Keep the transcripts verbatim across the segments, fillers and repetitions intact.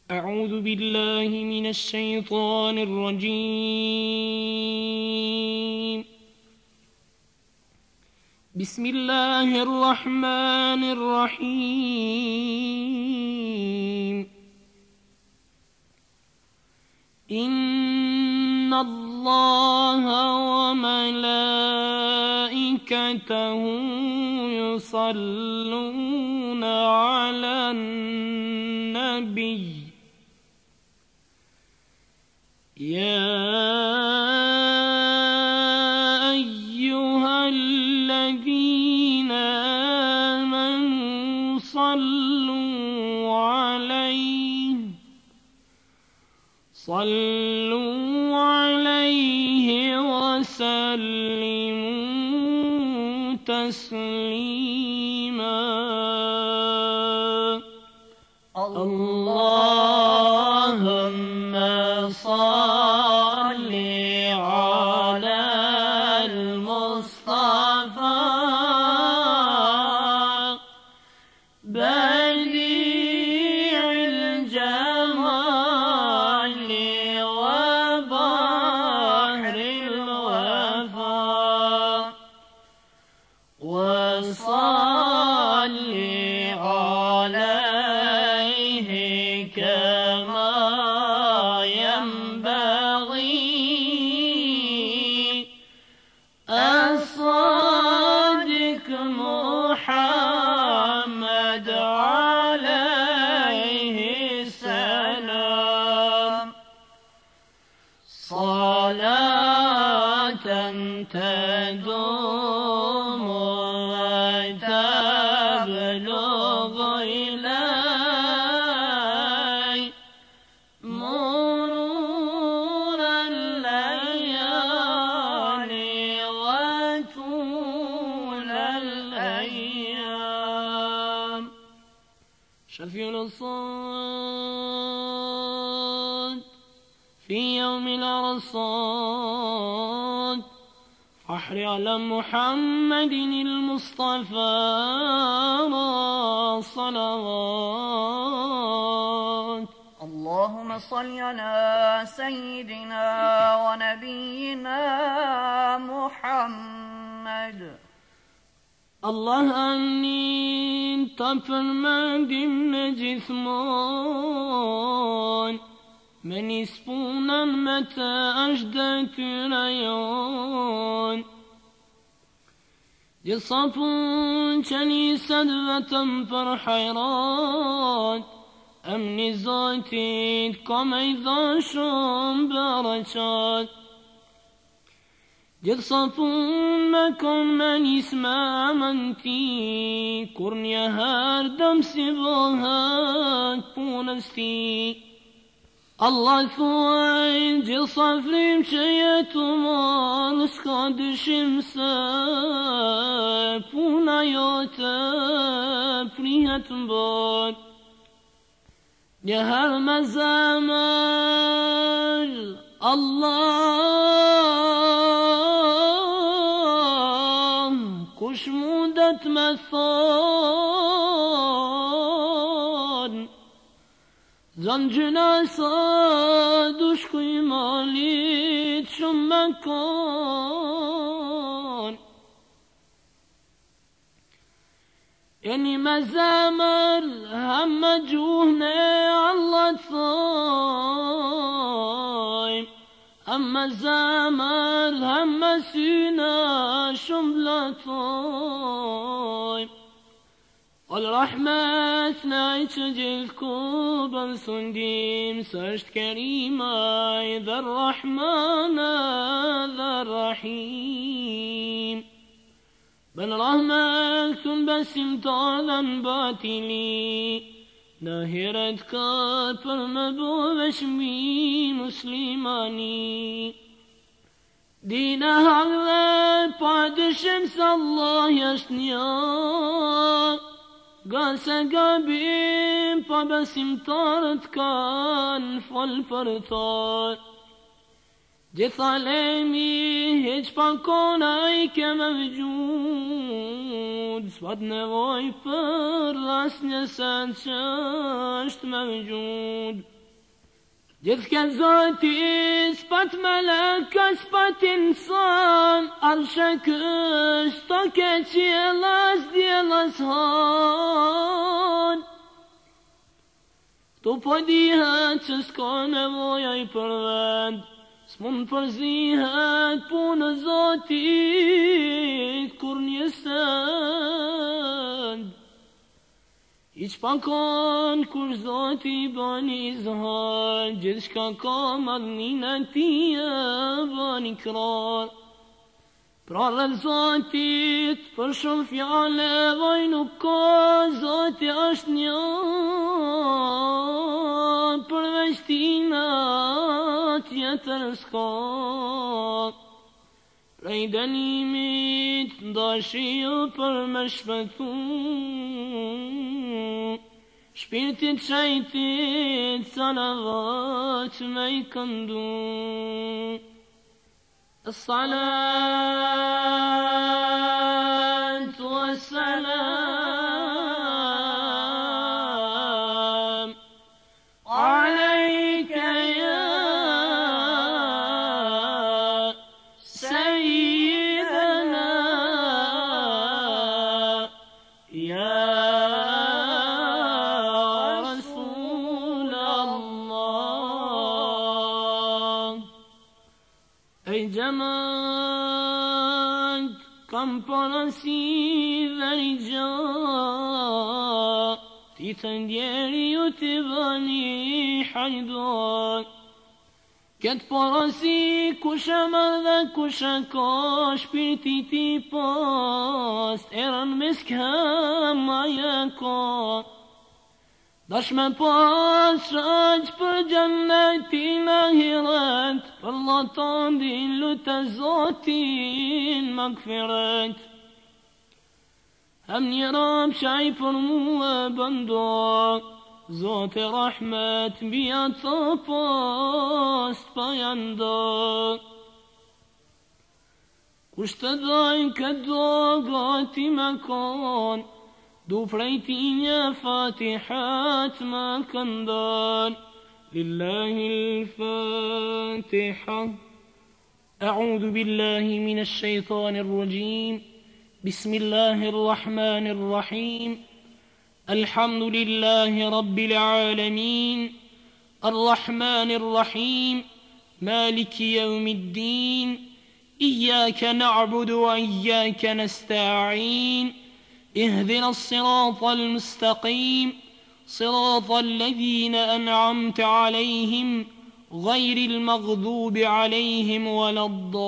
أعوذ بالله من الشيطان الرجيم. بسم الله الرحمن الرحيم. إن الله وملائكته يصلون على النبي يا أيها الذين آمنوا صلوا عليه صلوا عليه وسلموا تسليما. اللهم صل على المصطفى بديع الجمال وبحر الوفاء، وصل عليه كما ينبغي الصادق محمد عليه السلام، صلاة تدوم وتبلغ إلي مرور الليالي وطول الأيام. شفيع الصاد في يوم الأرصاد، فاحر على محمد المصطفى صلوات. اللهم صل على سيدنا ونبينا محمد. Allah anin tapırmadım necithmon men ispunan meta ajdetürayon Cisapun çeni sedvetem per hayrat emni zatit kameydaşım beraçat Cisapun mekon men isma menti kurnya her dem sibahat punesti Allah thuaj gjithsafrim që jetu marë s'ka dyshim se puna jote prihet mbër njëherë me zemër Allah kush mundet me thonë Zan gjëna sa dushku i malit shumë me kon Jeni me zemër hem me gjuhne Allah thoj Hem me zemër hem me syna shumë blatoj Al-Rahmet naj që gjithë kubën sundim së është kerimaj dhe Rahmana dhe Rahim Ben rahmet thun besim talën batili Në hiret kër për më bu veshmi muslimani Dina hagë pa dyshim se Allah është një Gase gabim pa besimtarët kanë fol për ta Gjitha lemi heq pa kona i ke me vëgjud S'pat nevoj për as një sen që është me vëgjud Gjithka Zoti s'pat meleka, s'pat insan, arshe kështo ke qjelas djelas han. Këtu po dihet që s'ka nevoja i për vend, s'mund përzihet punë Zotit kur një send. Iq pa kanë kur Zoti bani zhar, gjithë shka ka madhnin e tia bani krar. Pra rrët Zotit për shumë fjale vaj nuk ka, Zoti është një përveç tina tjetër s'ka. Prej dënimit ndashiju për me shpëtu, shpirtit qajtit salavat me i këndu. As-salatu was-salam alayka ya sayyidana ya جماد كم برسي ذرجا في تنديري يتباني حيدان كت برسي كوشا مرذا كوشا كاش بيرتي تي باست ايران مسكها ما يكون Dash me pas shaq për gjennetin ahiret, për laton din lutë Zotin magfiret. Hem një rab qaj për mua bëndo, Zote rahmet bia të post pa jando. Kusht të dojnë këtë do gati me kon, دو فريتين فاتحات ما كندان لله الفاتحة. أعوذ بالله من الشيطان الرجيم. بسم الله الرحمن الرحيم. الحمد لله رب العالمين الرحمن الرحيم مالك يوم الدين إياك نعبد وإياك نستعين اهدنا الصراط المستقيم صراط الذين أنعمت عليهم غير المغضوب عليهم ولا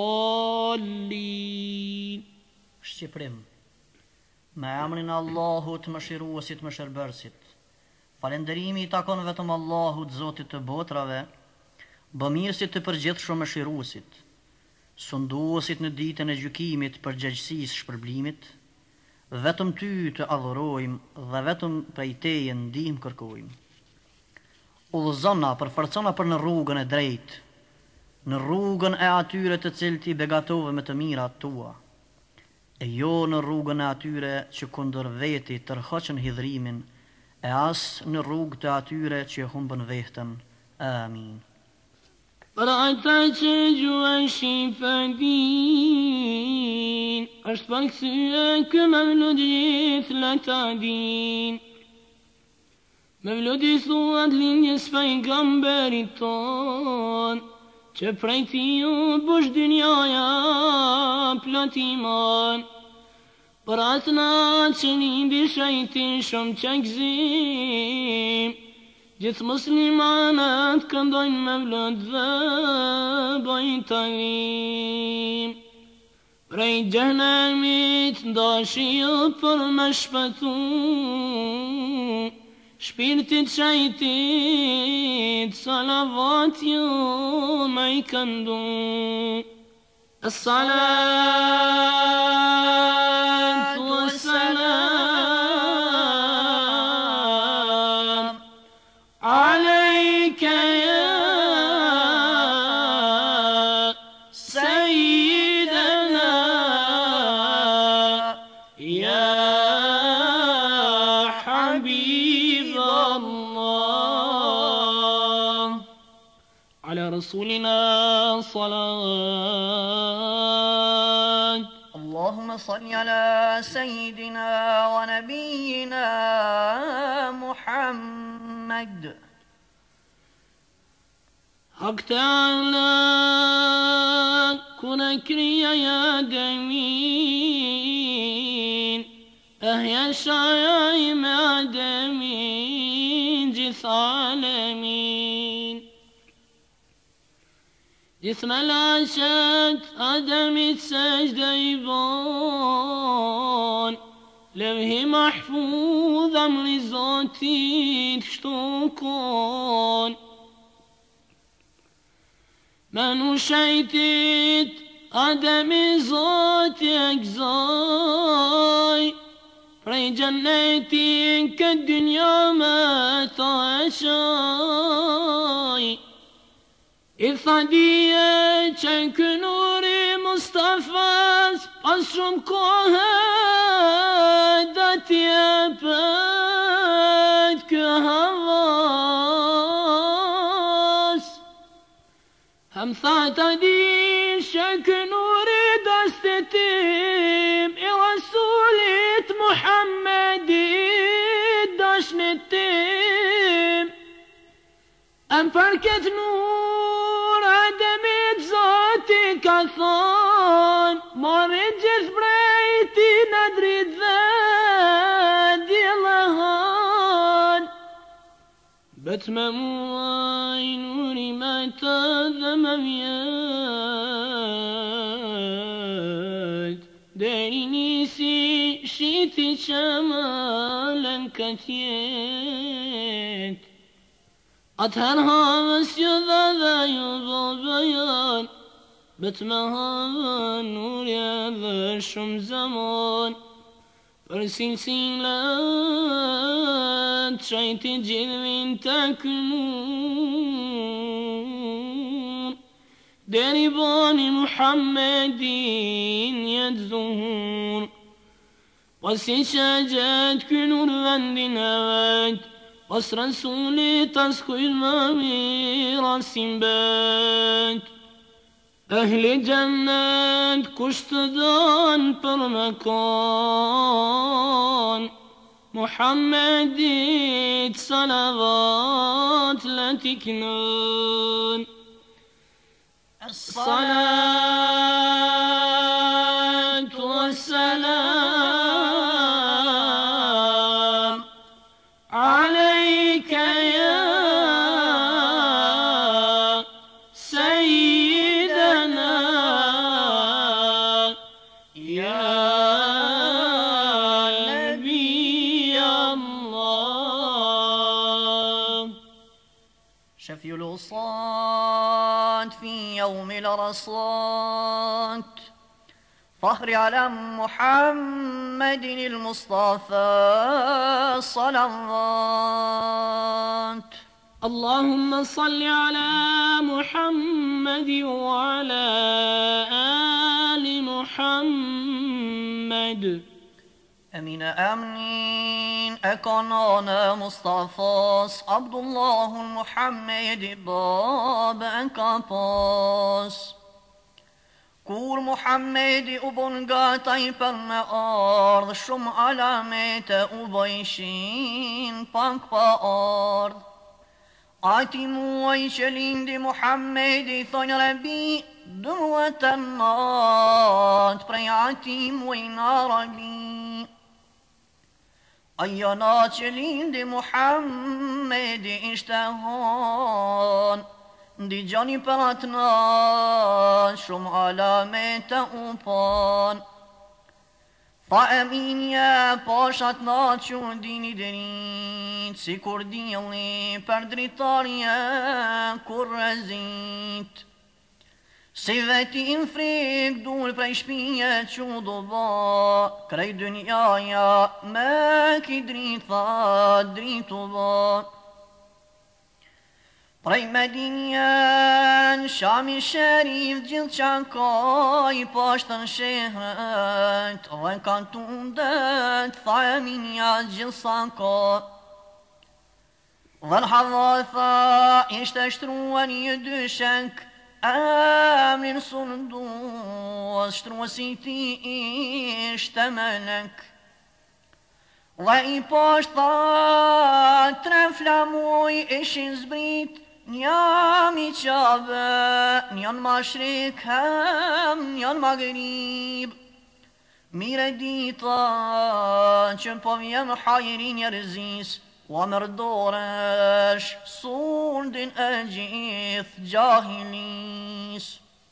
الضالين. Shqiprim me emrin e Allahut mëshiruesit mëshirbërësit. Falënderimi i takon vetëm Allahut, Zotit të botrave, bëmirësit të përgjithshëm mëshiruesit, sunduesit në ditën e gjykimit për gjëgjësisë shpërblimit. Vetëm ty të adhurojmë dhe vetëm prej teje ndihmë kërkojmë. Udhëzona, përforcona për në rrugën e drejtë, në rrugën e atyre të cilët i begatove me të mirat tua, e jo në rrugën e atyre që kundër veti tërhoqën hidhrimin, e as në rrugë të atyre që humbën veten. Amin. Për ata që gjuan shifadin, është pak syë kë me vludit latadin. Me vludit thuat linjës pejgamberit ton, që prej ti u bush dynjaja plot iman. Për atëna që lindi shajtin shumë që gzim, gjithë muslimanat këndojnë me vlot dhe bojnë talim. Prej gjehnemit ndashiju për me shpëtu, shpirtit qajtit salavat ju me i këndu. As-salatu was-salam alayka ya sayyidana ya habib Allah. رسولنا صلاة. اللهم صل على سيدنا ونبينا محمد. حق تعالى كنكريا يا دمين أهيا شايا مع دمين جث عالمين جسم العشات أدم سجد يبان لوه محفوظ أمر ذاتي تشتوكون من شيتت أدم ذات أجزاي في جنتي كالدنيا ما تعشاي إذ صديت شيك نور مصطفى أسرم كهدت يبات كهواس هم ثعتدي شيك نور دستتيم إرسولت محمد داشنتيم أم فركت نور عدمت ذاتي كثان مرجز بريتي ندري ذادي لهان بتممواي نوري ما تذمميات داريني سي شيتي شمالا كتيت أطهرها مسجد ذا يضل بيان بتمها نور هذا الشم زمان فرسلسلات شيت جلو تكنون دربان محمد يدزهون وسشاجات كنور غندنات بس رسولي تسكو المامير السنبات أهل جنات كشتدان برمكان محمد صلوات لا تكنون الصلاة والسلام عليك يا سيدنا يا نبي الله. شفي الوصات في يوم الرصات فخر على محمد المصطفى صلوات. اللهم صل على محمد وعلى آل محمد. أمين أمين أكوننا مصطفى عبد الله المحمد باب أنكاباس كور محمد أبنغاتي برما أرض شم علامات أبيشين بانك بأرض آتي مويشلين دي محمد ثاني ربي دروة النات بريعتي موينا ربي أيانات شلين دي محمد اشتهان دي جاني براتنا شم علامات أوبان فأمين يا باشتنا چو ديني دريت سيكور ديالي پردريتاريا كرزيت سيفتي انفريك دول بريشبية چو دوبا كري دنيايا ما كدريت فادريتو با برای مدینیان شامی شریف جلد چاکای پاشتن شهرت و کانتون داد ثامینیا جلد ساکا والحظاثا ishte shtruar një dyshek, emrin Sundus, shtruesi ti ishte melek. Dhe i poshtë tha tre flamuj ishin zbrit, njëm i qabe, njën mashrik, hem njën magrib. Mire dita që po vjen hajri njerëzis, wa mërdoresh sundin e gjith gjahilis.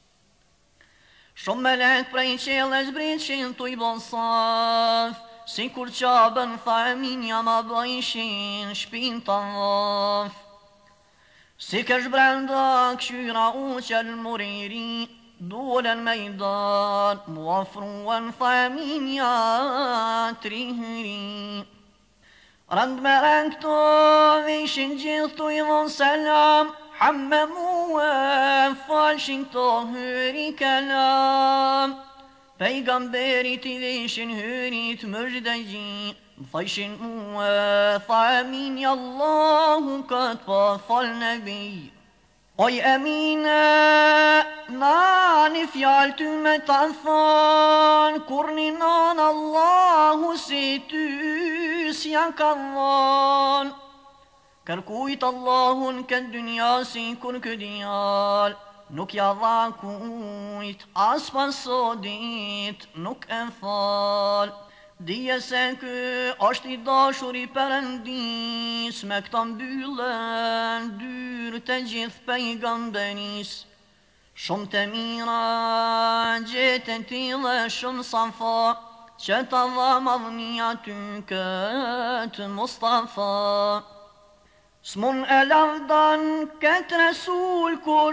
Shumë melek prej qele zbritëshin tu i bon saf, si kur qabën tha e minja ma bëjshin shpin të dhaf. Si kesh brenda këshyra u qëllë muriri, dulen mejdan, mu afruen tha e minja tri hyri. Rënd me rëng këto vishin gjithë tu i dhon selam, hamme muë falshin këto hyri kelam. Pejgamberit i vishin hyrit mëjdëgji, më thajshin muë tha e minja Allahu këtë pa fal nebi. Oj emine, nani fjall ty me të than, kur një non Allahu si ty s'ja ka dhan. Kërkujt Allahun këtë dynja si kur këdjall, nuk ja dha kujt, as pasodit nuk e fal. Dije se kë është i dashur i Perëndis, me këta mbyllen dyrë të gjithë pejgamberis. Shumë të mira gjetën tile shumë safa, që ta dha madhnia ty këtë Mustafa. S'mun e lavdan këtë Resul kur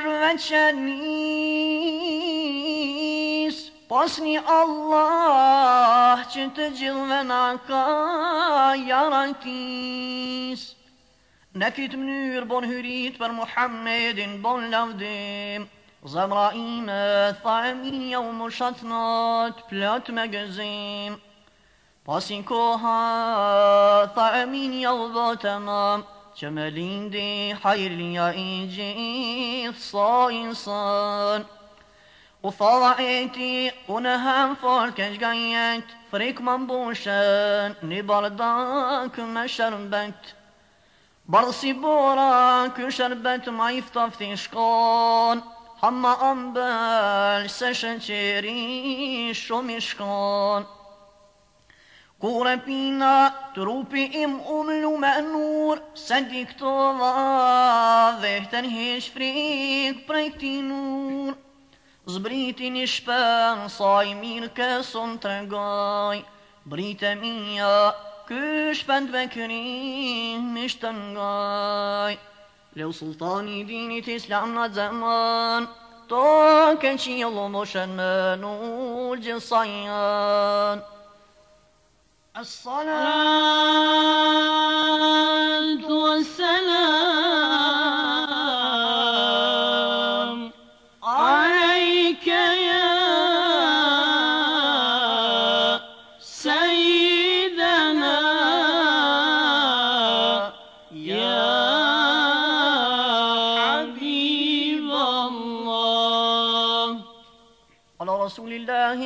veçenis, pas një Allah që të gjithve na ka garantis. Në këtë mënyrë bon hyrit për Muhammedin bon lavdim, zemra ime tha e minja u më shatnat plot me gëzim. Pas një koha tha e minja u dhëtëma, që me lindi hajrlia i gjithë sa insan. U thala e ti, unë hem fort keq ga jet, frik më mbushen, një bardak me shërbet. Bardh si bora, kë shërbet ma i ftafti shkon, hamma ambel se shëqeri shumë i shkon. Kur e pina, trupi im umlu me nur, se di këto dha, dhehten hish frik prej këti nur. Zbriti një shpen, sa i mirë këson të regaj, brite mija, kë shpend me kërim ishtë ngaj. Leu sultani dinit islam në zeman, to ke qilo moshen me nur gjithsajan. الصلاة والسلام عليك يا سيدنا يا حبيب الله. على رسول الله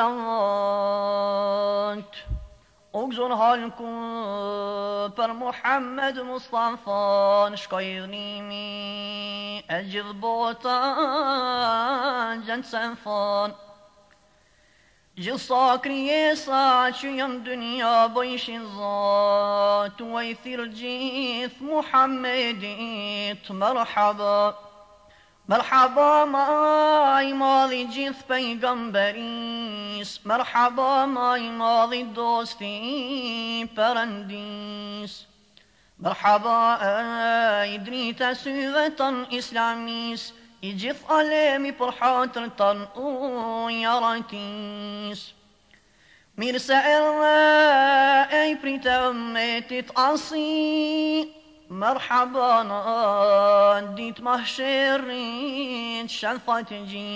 الصلاة. Ogzon halku për Muhammed Mustafa, në shkoj dhënimi e gjithë bota gjënë se në fan. Gjithë sa krijesa që janë dënja bëjshin zat, u e thirë gjithë Muhammedit mërhaba. Merhaba ma i madhi gjithë pejgamberis, merhaba ma i madhi dosti Perëndis. Merhaba e i drita syve tën islamis, i gjithë alemi për hatër tën u jaratis. Mirë se erdhe e i prite ëmmetit asi, مرحبا ديت محشرين شلفتجي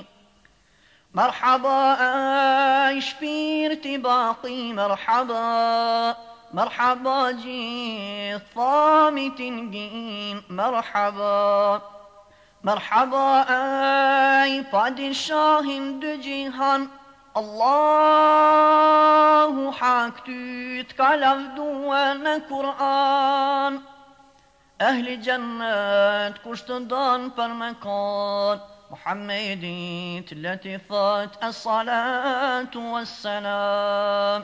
مرحبا شبيرتي باقي مرحبا مرحبا جيت ثامت جين مرحبا مرحبا أي padişah dü cihan Allahu hak tüt kalavdu ve Kur'an Ehli cennet kuştudan per mekan Muhammedit latifat es-salatu ve-selam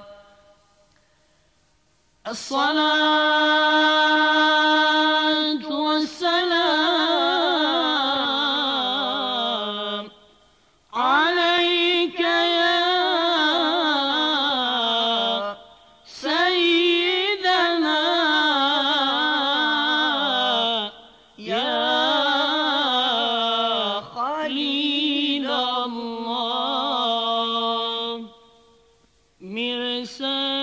الصلاة والسلام عليك يا سيدنا يا خليل الله مرسل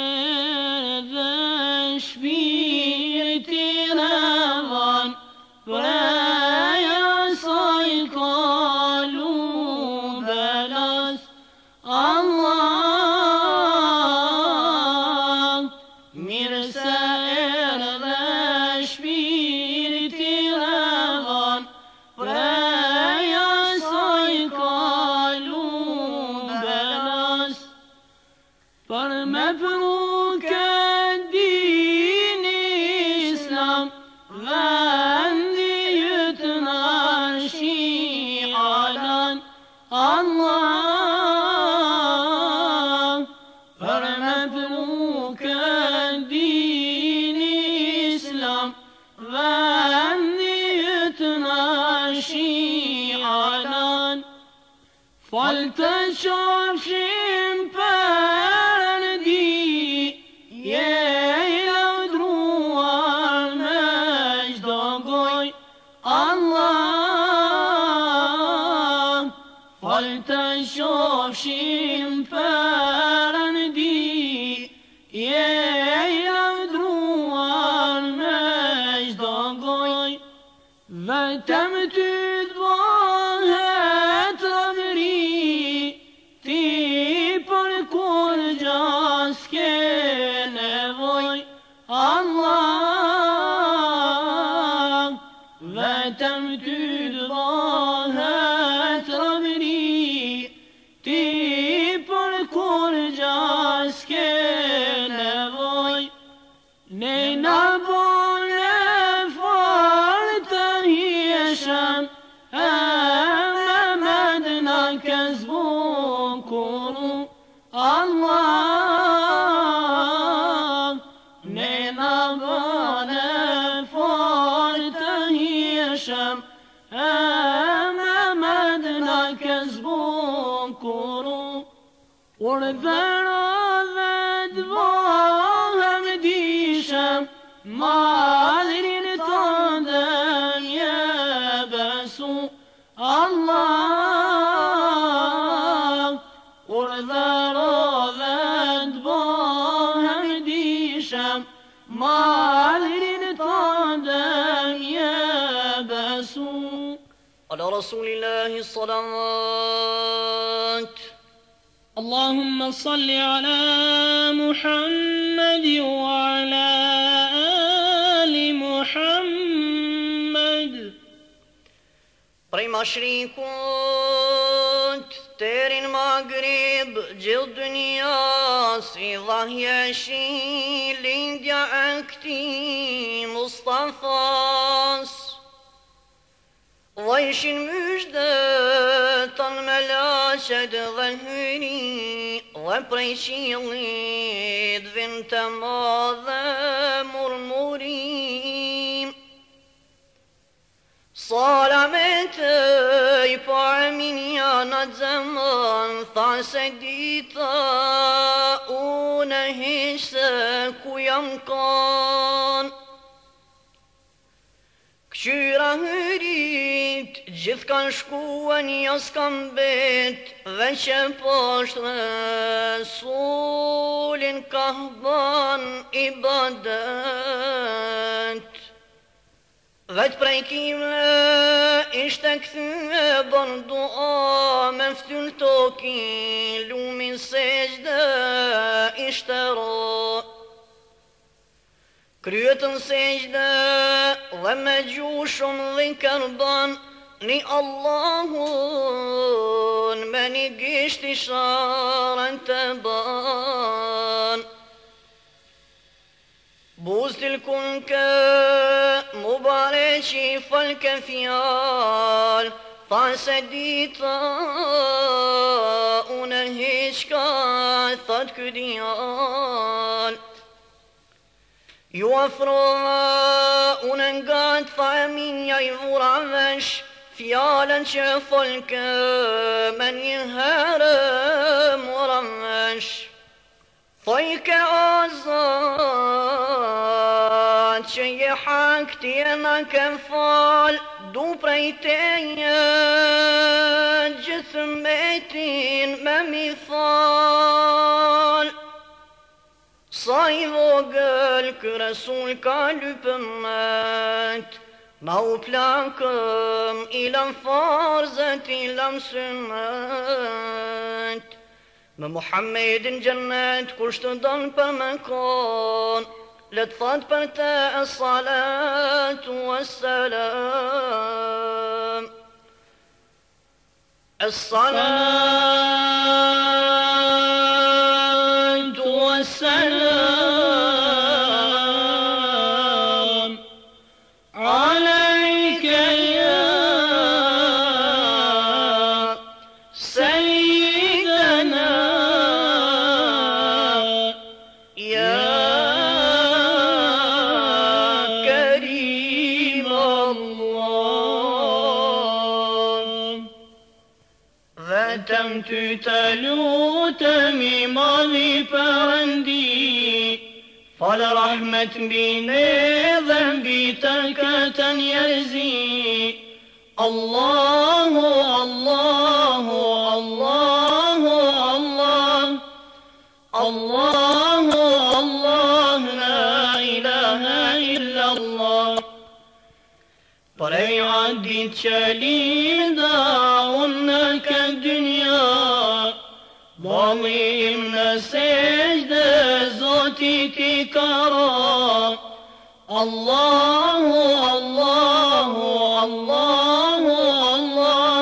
مبروك الدين إسلام غنيتنا شيعنا الله مبروك الدين إسلام غنيتنا شيعنا فلتشوف شمبان فلتشوف شمبارن دي يدروان مجد قوي وتمتد باهت ربري تيبر كل جاس كنوي الله وتمتد باهت ربري تيبر كل جاس كنوي نينا بونه فارتهيشم أمامدنا كذبون كونو الله نينا بونه فارتهيشم أمامدنا كذبون كونو وردنا ذدباهم ديشم مادرين تندم يبسو الله وردنا ذدباهم ديشم مادرين تندم يبسو على رسول الله الصلاة اللهم صل على محمد وعلى آل محمد Prej mashriqut terin Maghrib gjithë dunia si dhahje shi lindja e këtij Mustafas Vajshin myshde tanë me laqet dhe hyri dhe prej qiellit vin të madhe murmurim Salamet-ej pa minja në zemën tha se dita une hishe ku jam kanë Këqyra hyrit, gjithë kanë shkuen, jas kanë bet, veç e poshtë Resulin ka ban ibadet. Vetë prej kime ishte këthyë, ban dua me ftyll toki, lumin sejde ishte ro. kryetën sejdë dhe me gjushëm dhe kërban, ni Allahun me një gisht i sharën të ban. Buztil kun kë mubare që i fal ke fjal, tha se dita unë hiqka thot ky djal. Ju afrova unë nga të tha e minja i vura vesh, fjallën që folke me një herë mora vesh. Thoj ke azat që je hak tjena ke fal, du prej teje gjithë metin me mi fal. Sa i vogël kë Resul ka lypëmet, ma u plakëm ilam farzët ilam sëmet. Me Muhammedin gjennet kusht të donë për me kon, le të thot për te as-salatu was-salam. As-salatu was-salam alayka ya sayyidana ya karim Allah. Vetëm ty të lutem i madhi Perëndi, fal rahmet mbi ne dhe mbi të këtë njerëzi. Allahu, Allahu, Allahu, Allah, Allahu, Allah, la ilaha illa Allah. Prej adit që linda unë në këtë dynja, balim në sejde zotit i kara. Allahu, Allahu, Allahu, Allah,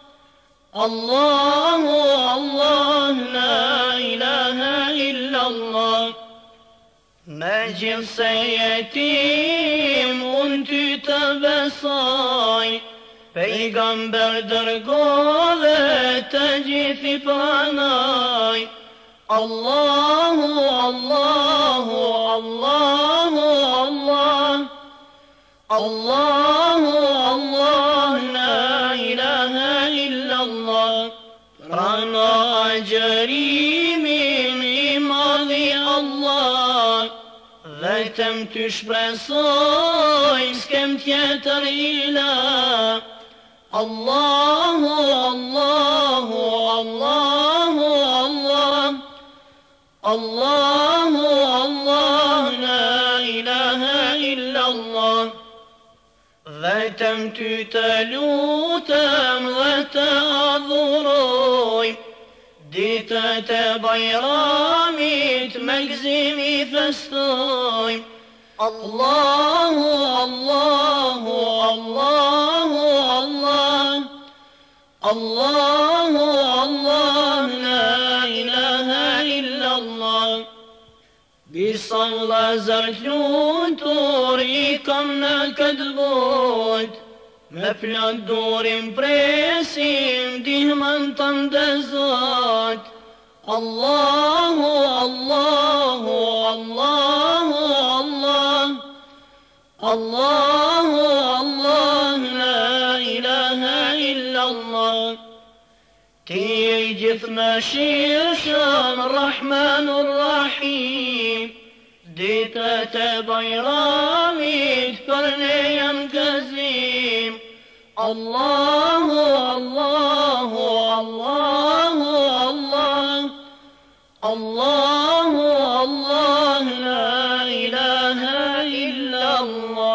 Allahu, Allah, la ilaha illa Allah. Me gjithë se jetim unë ty të besoj, pejgamber dërgove të gjithi pranoj. Allahu, Allahu, Allahu, Allah, Allahu, Allah, la ilaha illa Allah. Prana gjërimin i madhi Allah, vetëm ty shpresoj s'kem tjetër ila. Allahu, Allahu, Allahu, Allah, Allahu, Allah, la ilaha illa Allah. Vetëm ty të lutem dhe të adhuroj, ditët e bajramit me gëzimi festoj. Allahu, Allahu, Allahu, Allah, Allahu, Allah, la ilaha illa Allah. Disa vëllezër lutur i kam në këtë botë, me plot durim presim dihmën të ndëzot. Allahu, Allahu, Allahu, Allah, Allahu, Allah, la ilaha illa Allah. Ti i gjithë më shirëshëm, Rahmanur Rahim, ditët e bajramit për ne janë gëzim. Allahu, Allahu, Allahu, Allah, Allahu, Allah, la ilaha illa Allah.